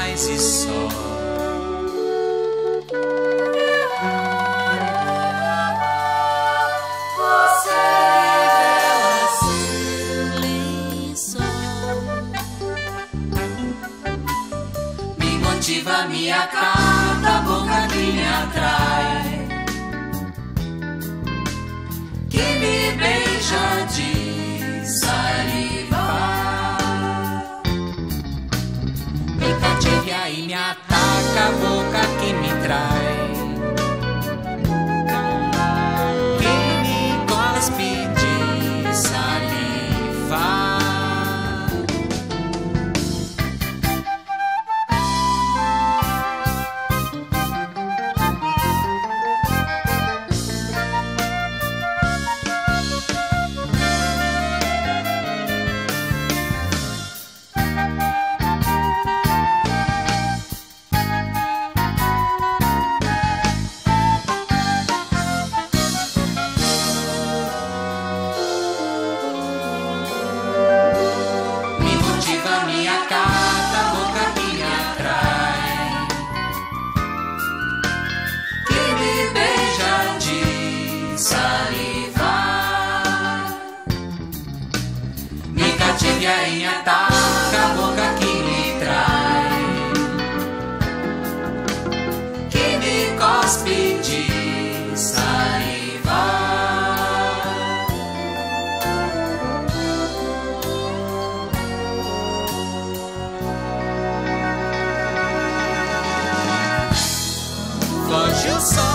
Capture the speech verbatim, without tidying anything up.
paz e só. Você revela seu lençol, Me motiva, me acata, a boca que me atrai, que me beija de saliva. Me cativa e me ataca, a boca que me trai, que me cospe de saliva. Me acata, a boca que me atrai, que me beija de saliva. Me cativa e me ataca, a boca que me trai, que me cospe de saliva. Foge o sol.